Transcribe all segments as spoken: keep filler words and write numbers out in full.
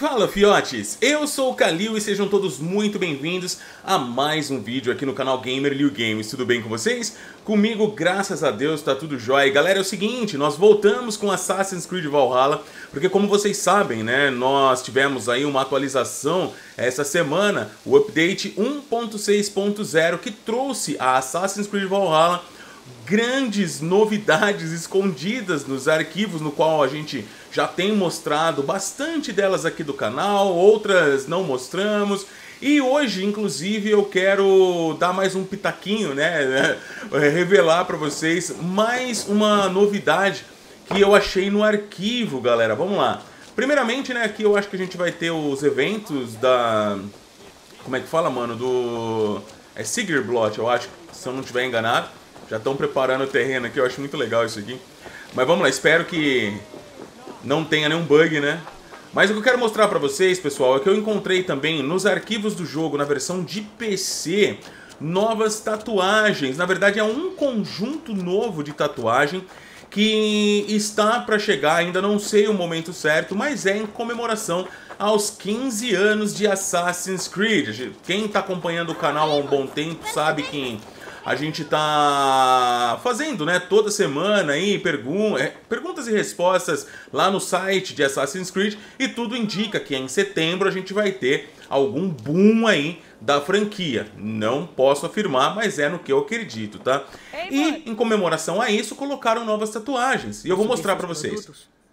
Fala fiotes, eu sou o Kalil e sejam todos muito bem-vindos a mais um vídeo aqui no canal Gamer Liu Games. Tudo bem com vocês? Comigo, graças a Deus, tá tudo jóia. E galera, é o seguinte, nós voltamos com Assassin's Creed Valhalla, porque como vocês sabem, né, nós tivemos aí uma atualização essa semana, o update um ponto seis ponto zero, que trouxe a Assassin's Creed Valhalla grandes novidades escondidas nos arquivos, no qual a gente já tem mostrado bastante delas aqui do canal, outras não mostramos. E hoje, inclusive, eu quero dar mais um pitaquinho, né, revelar para vocês mais uma novidade que eu achei no arquivo, galera. Vamos lá. Primeiramente, né, aqui eu acho que a gente vai ter os eventos da... Como é que fala, mano? Do... É Sigerblot, eu acho, se eu não estiver enganado. Já estão preparando o terreno aqui, eu acho muito legal isso aqui. Mas vamos lá, espero que não tenha nenhum bug, né? Mas o que eu quero mostrar pra vocês, pessoal, é que eu encontrei também nos arquivos do jogo, na versão de P C, novas tatuagens. Na verdade é um conjunto novo de tatuagem que está pra chegar, ainda não sei o momento certo, mas é em comemoração aos quinze anos de Assassin's Creed. Quem tá acompanhando o canal há um bom tempo sabe que a gente tá fazendo, né, toda semana aí pergun é, perguntas e respostas lá no site de Assassin's Creed, e tudo indica que em setembro a gente vai ter algum boom aí da franquia. Não posso afirmar, mas é no que eu acredito, tá? E em comemoração a isso colocaram novas tatuagens, e eu vou mostrar pra vocês.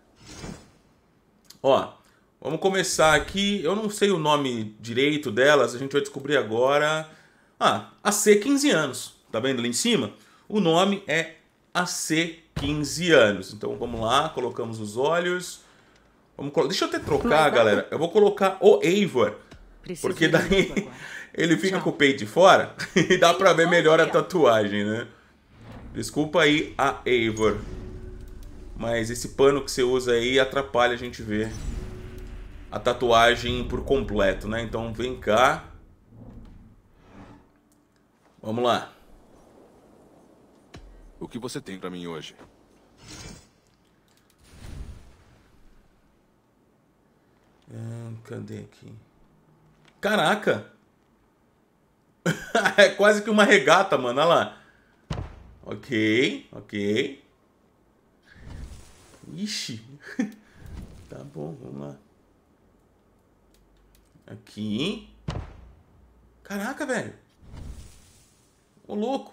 Ó, vamos começar aqui, eu não sei o nome direito delas, a gente vai descobrir agora. Ah, A C quinze anos. Tá vendo ali em cima? O nome é A C quinze anos. Então vamos lá, colocamos os olhos. Vamos colo... Deixa eu até trocar, galera. Eu vou colocar o Eivor, porque daí ele fica com o peito de fora e dá pra ver melhor a tatuagem, né? Desculpa aí a Eivor, mas esse pano que você usa aí atrapalha a gente ver a tatuagem por completo, né? Então vem cá. Vamos lá. O que você tem pra mim hoje? Ah, cadê aqui? Caraca! É quase que uma regata, mano. Olha lá. Ok, ok. Ixi. Tá bom, vamos lá. Aqui. Caraca, velho. Ô, louco.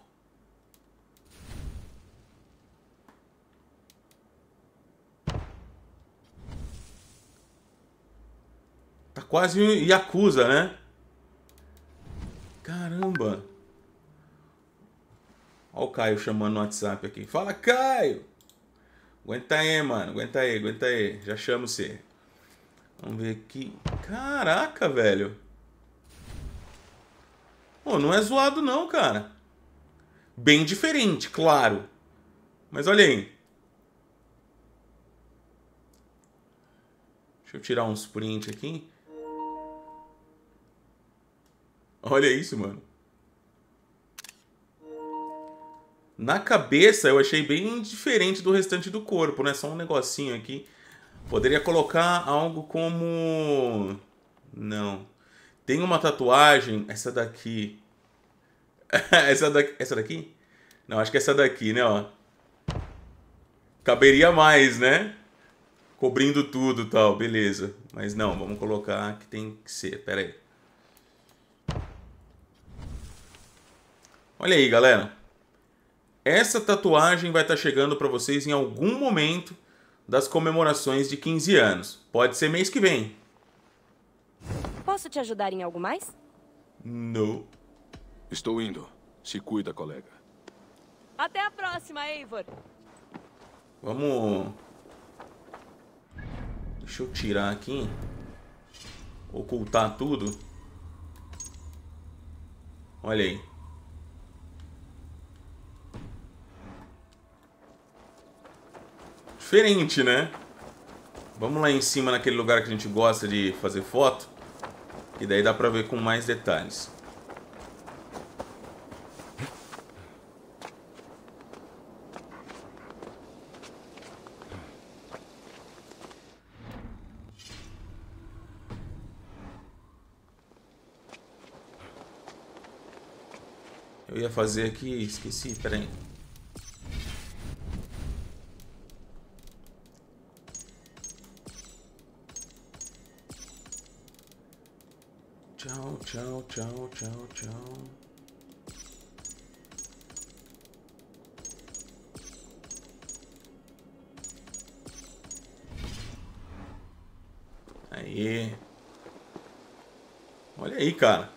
Tá quase um Yakuza, né? Caramba. Ó o Caio chamando no WhatsApp aqui. Fala, Caio! Aguenta aí, mano. Aguenta aí, aguenta aí. Já chamo você. Vamos ver aqui. Caraca, velho. Pô, não é zoado não, cara. Bem diferente, claro. Mas olha aí. Deixa eu tirar uns print aqui. Olha isso, mano. Na cabeça eu achei bem diferente do restante do corpo, né? Só um negocinho aqui. Poderia colocar algo como... Não. Tem uma tatuagem, essa daqui. essa, daqui... essa daqui? Não, acho que é essa daqui, né, ó. Caberia mais, né? Cobrindo tudo e tal, beleza. Mas não, vamos colocar que tem que ser. Pera aí. Olha aí, galera. Essa tatuagem vai estar chegando para vocês em algum momento das comemorações de quinze anos. Pode ser mês que vem. Posso te ajudar em algo mais? Não. Estou indo. Se cuida, colega. Até a próxima, Eivor. Vamos... Deixa eu tirar aqui. Ocultar tudo. Olha aí. Diferente, né? Vamos lá em cima naquele lugar que a gente gosta de fazer foto. E daí dá pra ver com mais detalhes. Eu ia fazer aqui, esqueci, peraí. Tchau, tchau, tchau, tchau, tchau. Aí. Olha aí, cara.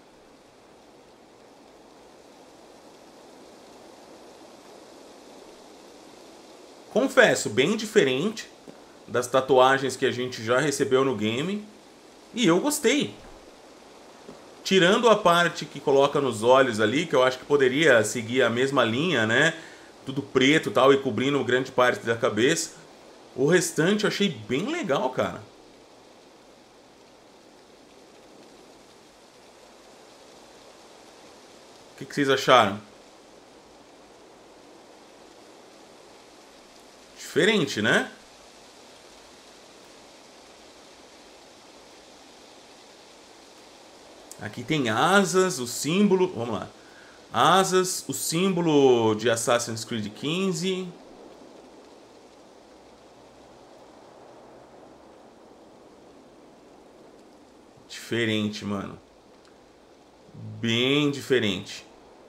Confesso, bem diferente das tatuagens que a gente já recebeu no game. E eu gostei. Tirando a parte que coloca nos olhos ali, que eu acho que poderia seguir a mesma linha, né? Tudo preto e tal, e cobrindo grande parte da cabeça. O restante eu achei bem legal, cara. O que, que vocês acharam? Diferente, né? Aqui tem asas, o símbolo... Vamos lá. Asas, o símbolo de Assassin's Creed quinze. Diferente, mano. Bem diferente.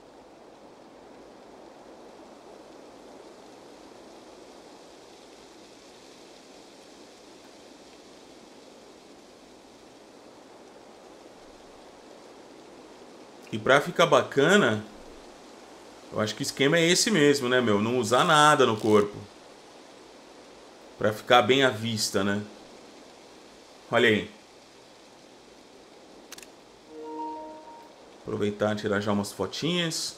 E pra ficar bacana, eu acho que o esquema é esse mesmo, né, meu? Não usar nada no corpo. Pra ficar bem à vista, né? Olha aí. Aproveitar e tirar já umas fotinhas.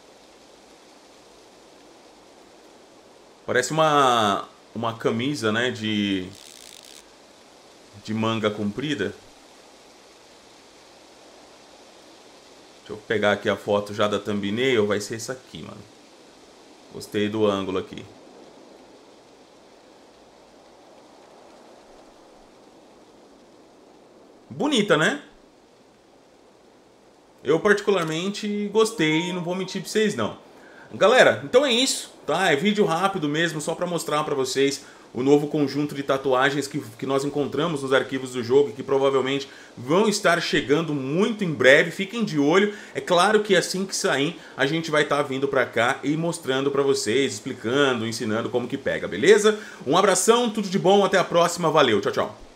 Parece uma, uma camisa, né, de, de manga comprida. Deixa eu pegar aqui a foto já da thumbnail. Vai ser essa aqui, mano. Gostei do ângulo aqui. Bonita, né? Eu particularmente gostei e não vou mentir pra vocês não. Galera, então é isso, tá? É vídeo rápido mesmo, só pra mostrar pra vocês o novo conjunto de tatuagens que, que nós encontramos nos arquivos do jogo e que provavelmente vão estar chegando muito em breve. Fiquem de olho. É claro que assim que sair, a gente vai estar vindo pra cá e mostrando pra vocês, explicando, ensinando como que pega, beleza? Um abração, tudo de bom, até a próxima, valeu, tchau, tchau.